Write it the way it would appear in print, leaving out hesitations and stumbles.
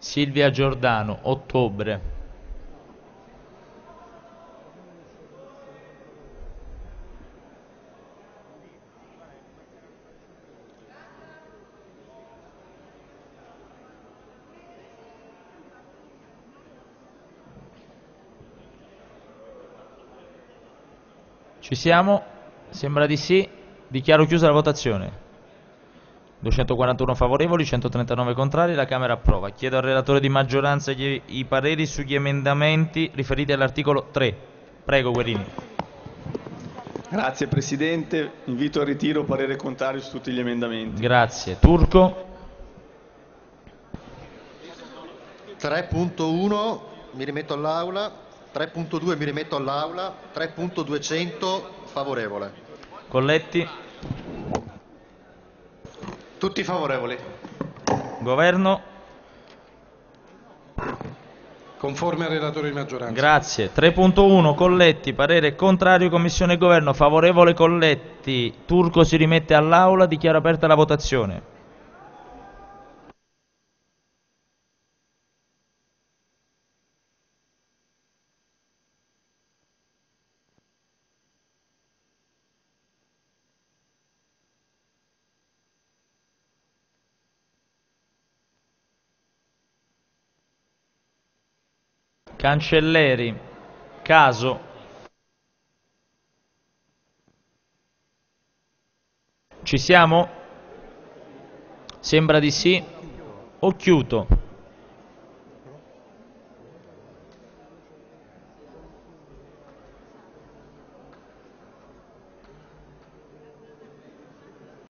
Silvia Giordano, ottobre. Ci siamo? Sembra di sì. Dichiaro chiusa la votazione. 241 favorevoli, 139 contrari, la Camera approva. Chiedo al relatore di maggioranza i pareri sugli emendamenti riferiti all'articolo 3. Prego, Guerini. Grazie Presidente, invito al ritiro parere contrario su tutti gli emendamenti. Grazie. Turco? 3.1 mi rimetto all'Aula, 3.2 mi rimetto all'Aula, 3.200 favorevole. Colletti? Tutti favorevoli. Governo? Conforme al relatore di maggioranza. Grazie. 3.1 Colletti, parere contrario, Commissione e Governo, favorevole Colletti. Turco si rimette all'Aula, dichiaro aperta la votazione. Cancelleri, Caso. Ci siamo? Sembra di sì. Occhiuto.